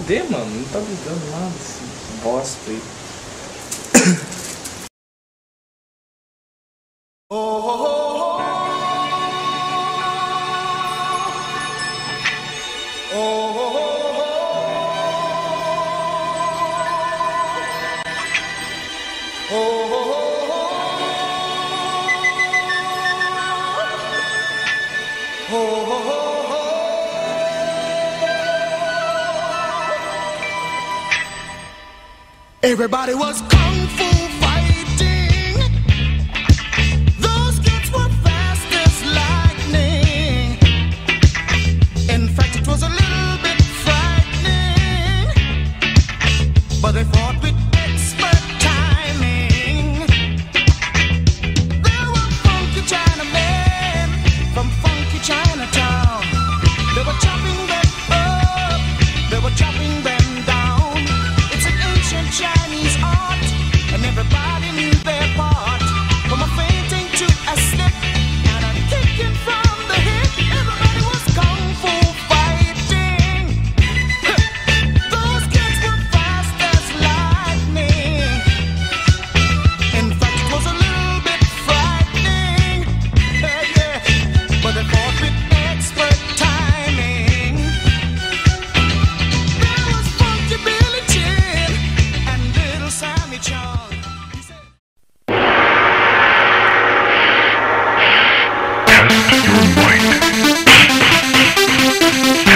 D, mano? Não tá ligando nada esse bosta aí. Everybody was kung fu fighting. Those kids were fast as lightning. In fact, it was a little bit frightening, but they fought with expert timing. There were funky Chinamen from funky Chinatown. They were chopping them up, they were chopping them down. It's an ancient Chinese art, and everybody knew their part. From a fainting to a slip and a kicking from the hip, everybody was kung fu fighting. Those kids were fast as lightning. In fact, it was a little bit frightening, yeah, but they fought with expert timing. There was Funky Billy Chin and Little Sammy Chung. He said, Test your might.